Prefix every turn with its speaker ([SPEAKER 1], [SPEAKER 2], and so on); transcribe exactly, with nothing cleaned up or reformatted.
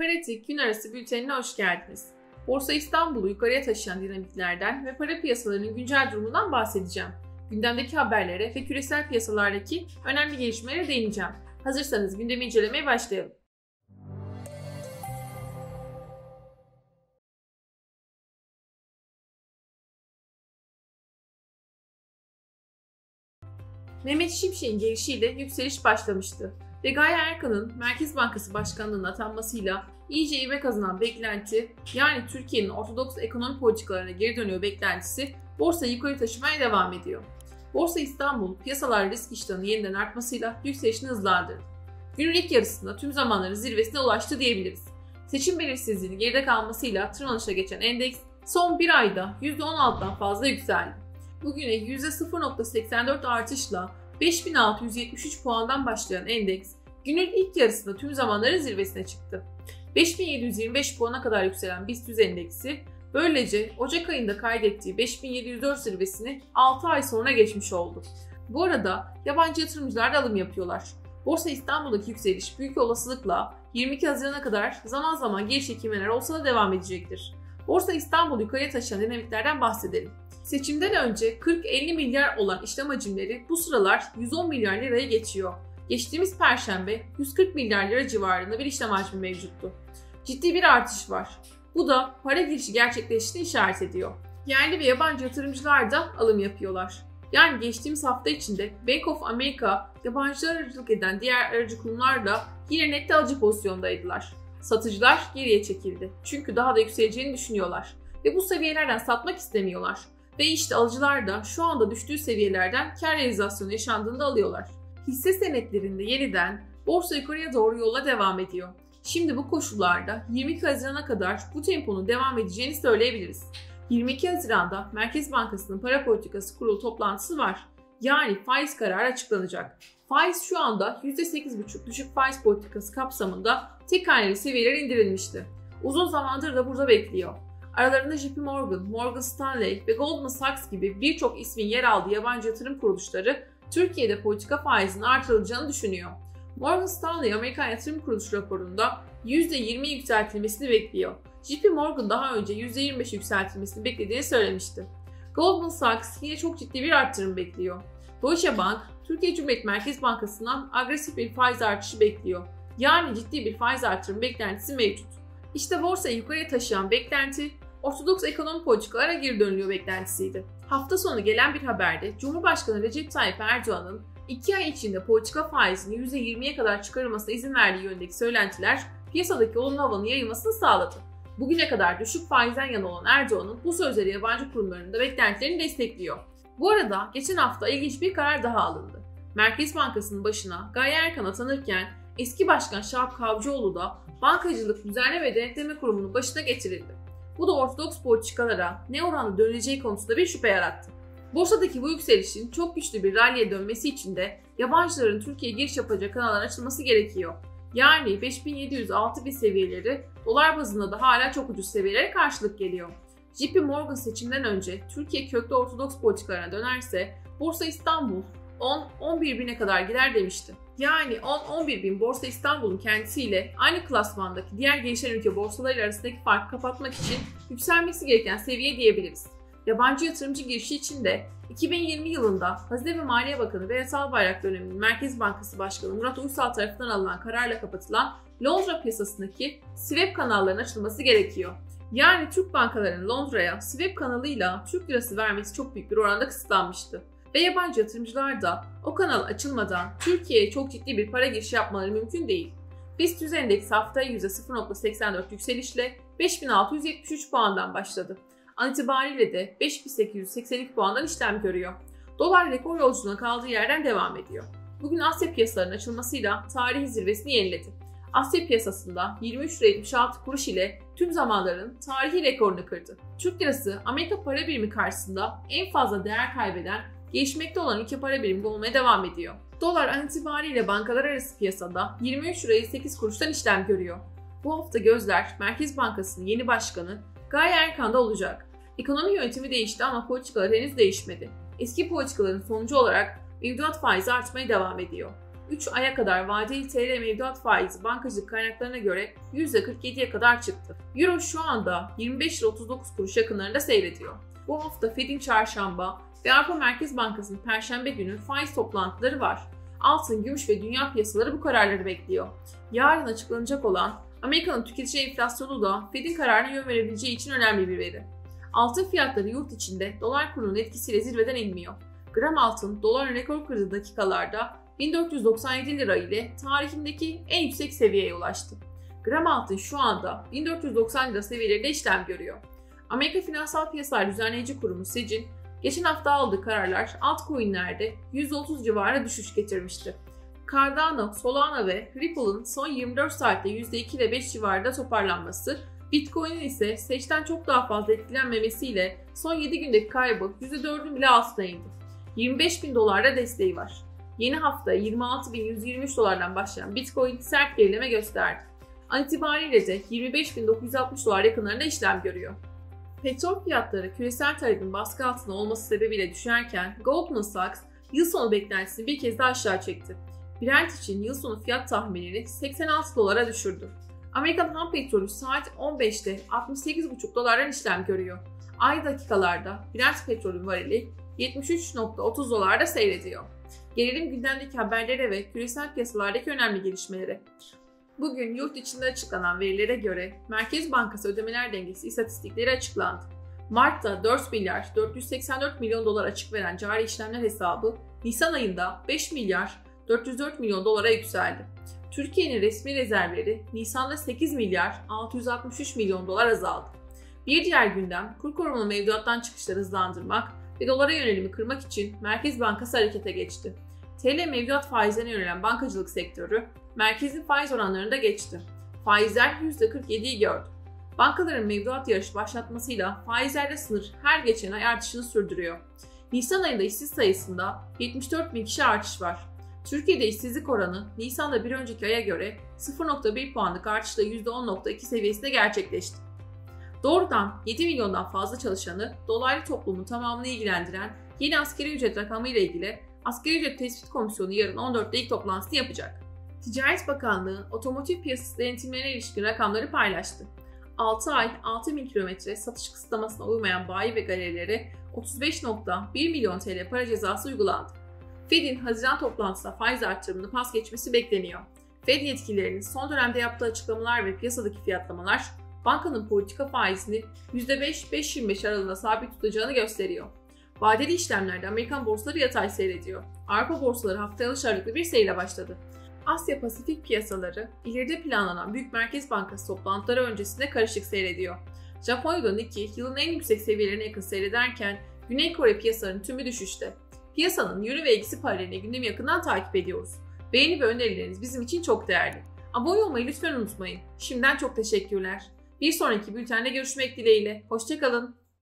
[SPEAKER 1] Paratik gün arası bültenine hoş geldiniz. Borsa İstanbul'u yukarıya taşıyan dinamiklerden ve para piyasalarının güncel durumundan bahsedeceğim. Gündemdeki haberlere ve küresel piyasalardaki önemli gelişmelere değineceğim. Hazırsanız gündemi incelemeye başlayalım. Mehmet Şimşek'in gelişiyle yükseliş başlamıştı ve Gaye Erkan'ın Merkez Bankası Başkanlığı'na atanmasıyla iyice ivme kazanan beklenti, yani Türkiye'nin ortodoks ekonomi politikalarına geri dönüyor beklentisi borsayı yukarı taşımaya devam ediyor. Borsa İstanbul, piyasalar risk iştahının yeniden artmasıyla yükselişini hızlandırdı. Günün ilk yarısında tüm zamanların zirvesine ulaştı diyebiliriz. Seçim belirsizliğinin geride kalmasıyla tırmanışa geçen endeks son bir ayda yüzde on altıdan fazla yükseldi. Bugüne yüzde sıfır virgül seksen dört artışla beş bin altı yüz yetmiş üç puandan başlayan endeks, günün ilk yarısında tüm zamanların zirvesine çıktı. beş bin yedi yüz yirmi beş puana kadar yükselen BIST yüz endeksi, böylece Ocak ayında kaydettiği beş bin yedi yüz dört zirvesini altı ay sonra geçmiş oldu. Bu arada yabancı yatırımcılar da alım yapıyorlar. Borsa İstanbul'daki yükseliş büyük olasılıkla yirmi iki Haziran'a kadar zaman zaman geri çekilmeler olsa da devam edecektir. Borsa İstanbul'u yukarıya taşıyan dinamiklerden bahsedelim. Seçimden önce kırk elli milyar olan işlem hacimleri bu sıralar yüz on milyar liraya geçiyor. Geçtiğimiz Perşembe yüz kırk milyar lira civarında bir işlem hacmi mevcuttu. Ciddi bir artış var. Bu da para girişi gerçekleştiğini işaret ediyor. Yerli ve yabancı yatırımcılar da alım yapıyorlar. Yani geçtiğimiz hafta içinde Bank of America, yabancılar aracılık eden diğer aracı kurumlar da yine nette alıcı pozisyondaydılar. Satıcılar geriye çekildi. Çünkü daha da yükseleceğini düşünüyorlar. Ve bu seviyelerden satmak istemiyorlar. Ve işte alıcılar da şu anda düştüğü seviyelerden kar realizasyonu yaşandığında alıyorlar. Hisse senetlerinde yeniden borsa yukarıya doğru yola devam ediyor. Şimdi bu koşullarda yirmi iki Haziran'a kadar bu temponun devam edeceğini söyleyebiliriz. yirmi iki Haziran'da Merkez Bankası'nın para politikası kurulu toplantısı var. Yani faiz kararı açıklanacak. Faiz şu anda yüzde sekiz virgül beş düşük faiz politikası kapsamında tek haneli seviyelere indirilmişti. Uzun zamandır da burada bekliyor. Aralarında J P Morgan, Morgan Stanley ve Goldman Sachs gibi birçok ismin yer aldığı yabancı yatırım kuruluşları Türkiye'de politika faizinin artırılacağını düşünüyor. Morgan Stanley Amerikan Yatırım Kuruluşu raporunda yüzde yirmi yükseltilmesini bekliyor. J P Morgan daha önce yüzde yirmi beş yükseltilmesini beklediğini söylemişti. Goldman Sachs yine çok ciddi bir artırım bekliyor. Deutsche Bank, Türkiye Cumhuriyet Merkez Bankası'ndan agresif bir faiz artışı bekliyor. Yani ciddi bir faiz artırım beklentisi mevcut. İşte borsayı yukarıya taşıyan beklenti, ortodoks ekonomi politikalara geri dönülüyor beklentisiydi. Hafta sonu gelen bir haberde Cumhurbaşkanı Recep Tayyip Erdoğan'ın iki ay içinde politika faizini yüzde yirmiye kadar çıkarılmasına izin verdiği yönündeki söylentiler piyasadaki olumlu havanın yayılmasını sağladı. Bugüne kadar düşük faizden yana olan Erdoğan'ın bu sözleri yabancı kurumlarının da beklentilerini destekliyor. Bu arada geçen hafta ilginç bir karar daha alındı. Merkez Bankası'nın başına Gaye Erkan atanırken eski başkan Şahap Kavcıoğlu da Bankacılık Düzenleme ve Denetleme Kurumu'nun başına getirildi. Bu da ortodoks politikalara ne oranda dönüleceği konusunda bir şüphe yarattı. Borsadaki bu yükselişin çok güçlü bir rally'e dönmesi için de yabancıların Türkiye'ye giriş yapacağı kanallar açılması gerekiyor. Yani beş bin yedi yüz altı bin seviyeleri dolar bazında da hala çok ucuz seviyelere karşılık geliyor. J P Morgan seçimden önce Türkiye köklü ortodoks politikalarına dönerse Borsa İstanbul on on bir bine kadar gider demişti. Yani on on bir bin Borsa İstanbul'un kendisiyle aynı klasmandaki diğer gelişen ülke borsaları arasındaki farkı kapatmak için yükselmesi gereken seviye diyebiliriz. Yabancı yatırımcı girişi için de iki bin yirmi yılında Hazine ve Maliye Bakanı Berat Albayrak döneminin Merkez Bankası Başkanı Murat Uysal tarafından alınan kararla kapatılan Londra piyasasındaki swap kanallarının açılması gerekiyor. Yani Türk bankalarının Londra'ya swap kanalıyla Türk lirası vermesi çok büyük bir oranda kısıtlanmıştı. Ve yabancı yatırımcılar da o kanal açılmadan Türkiye'ye çok ciddi bir para girişi yapmaları mümkün değil. BIST yüz endeksi haftaya yüzde sıfır virgül seksen dört yükselişle beş bin altı yüz yetmiş üç puandan başladı. An itibariyle de beş bin sekiz yüz seksen iki puandan işlem görüyor. Dolar rekor yolculuğuna kaldığı yerden devam ediyor. Bugün Asya piyasalarının açılmasıyla tarihi zirvesini yeniledi. Asya piyasasında yirmi üç lira yetmiş altı kuruş ile tüm zamanların tarihi rekorunu kırdı. Türk lirası Amerika para birimi karşısında en fazla değer kaybeden gelişmekte olan ülke para birimi olmaya devam ediyor. Dolar an itibariyle bankalar arası piyasada yirmi üç lira sekiz kuruştan işlem görüyor. Bu hafta gözler Merkez Bankası'nın yeni başkanı Gaye Erkan'da olacak. Ekonomi yönetimi değişti ama politikalar henüz değişmedi. Eski politikaların sonucu olarak mevduat faizi artmaya devam ediyor. üç aya kadar vadeli T L mevduat faizi bankacılık kaynaklarına göre yüzde kırk yediye kadar çıktı. Euro şu anda yirmi beş lira otuz dokuz kuruş yakınlarında seyrediyor. Bu hafta Fed'in çarşamba ve Avrupa Merkez Bankası'nın perşembe günü faiz toplantıları var. Altın, gümüş ve dünya piyasaları bu kararları bekliyor. Yarın açıklanacak olan Amerika'nın tüketici enflasyonu da Fed'in kararına yön verebileceği için önemli bir veri. Altın fiyatları yurt içinde dolar kurunun etkisiyle zirveden inmiyor. Gram altın doların rekor kırdığı dakikalarda bin dört yüz doksan yedi lira ile tarihindeki en yüksek seviyeye ulaştı. Gram altın şu anda bin dört yüz doksan lira seviyelerinde işlem görüyor. Amerika Finansal Piyasalar Düzenleyici Kurumu Secin, geçen hafta aldığı kararlar altcoin'lerde yüzde otuz civarına düşüş getirmişti. Cardano, Solana ve Ripple'ın son yirmi dört saatte yüzde iki ile beş civarında toparlanması, Bitcoin'in ise seçten çok daha fazla etkilenmemesiyle son yedi gündeki kaybı yüzde dördün bile altına indi. yirmi beş bin dolarda desteği var. Yeni hafta yirmi altı bin yüz yirmi üç dolardan başlayan Bitcoin sert gerileme gösterdi. An itibariyle de yirmi beş bin dokuz yüz altmış dolar yakınlarında işlem görüyor. Petrol fiyatları küresel talebin baskı altında olması sebebiyle düşerken Goldman Sachs yıl sonu beklentisini bir kez daha aşağı çekti. Brent için yıl sonu fiyat tahminini seksen altı dolara düşürdü. Amerikan ham petrolü saat on beşte altmış sekiz buçuk dolardan işlem görüyor. Ay dakikalarda Brent petrolün varili yetmiş üç nokta otuz dolarda seyrediyor. Gelelim gündemdeki haberlere ve küresel piyasalardaki önemli gelişmelere. Bugün yurt içinde açıklanan verilere göre Merkez Bankası ödemeler dengesi istatistikleri açıklandı. Mart'ta dört milyar dört yüz seksen dört milyon dolar açık veren cari işlemler hesabı Nisan ayında beş milyar dört yüz dört milyon dolara yükseldi. Türkiye'nin resmi rezervleri Nisan'da sekiz milyar altı yüz altmış üç milyon dolar azaldı. Bir diğer gündem kur korumalı mevduattan çıkışları hızlandırmak ve dolara yönelimi kırmak için Merkez Bankası harekete geçti. T L mevduat faizlerine yönelen bankacılık sektörü merkezin faiz oranlarında geçti. Faizler yüzde kırk yediyi gördü. Bankaların mevduat yarışı başlatmasıyla faizlerde sınır her geçen ay artışını sürdürüyor. Nisan ayında işsiz sayısında yetmiş dört bin kişi artış var. Türkiye'de işsizlik oranı Nisan'da bir önceki aya göre sıfır nokta bir puanlık artışla yüzde on nokta iki seviyesinde gerçekleşti. Doğrudan yedi milyondan fazla çalışanı dolaylı toplumun tamamını ilgilendiren yeni asgari ücret rakamı ile ilgili Asgari Ücret Tespit Komisyonu yarın on dörtte ilk toplantısını yapacak. Ticaret Bakanlığı otomotiv piyasası denetimlerine ilişkin rakamları paylaştı. altı ay altı bin kilometre satış kısıtlamasına uymayan bayi ve galerilere otuz beş nokta bir milyon T L para cezası uygulandı. Fed'in Haziran toplantısında faiz artırımını pas geçmesi bekleniyor. Fed yetkililerinin son dönemde yaptığı açıklamalar ve piyasadaki fiyatlamalar bankanın politika faizini yüzde beş beş virgül yirmi beş aralığında sabit tutacağını gösteriyor. Vadeli işlemlerde Amerikan borsaları yatay seyrediyor. Avrupa borsaları haftaya alış ağırlıklı bir seyirle başladı. Asya Pasifik piyasaları ileride planlanan Büyük Merkez Bankası toplantıları öncesinde karışık seyrediyor. Japonya'da Nikkei yılın en yüksek seviyelerine yakın seyrederken Güney Kore piyasalarının tümü düşüşte. Piyasanın yönü ve eksi paralelini gündemi yakından takip ediyoruz. Beğeni ve önerileriniz bizim için çok değerli. Abone olmayı lütfen unutmayın. Şimdiden çok teşekkürler. Bir sonraki bültende görüşmek dileğiyle. Hoşça kalın.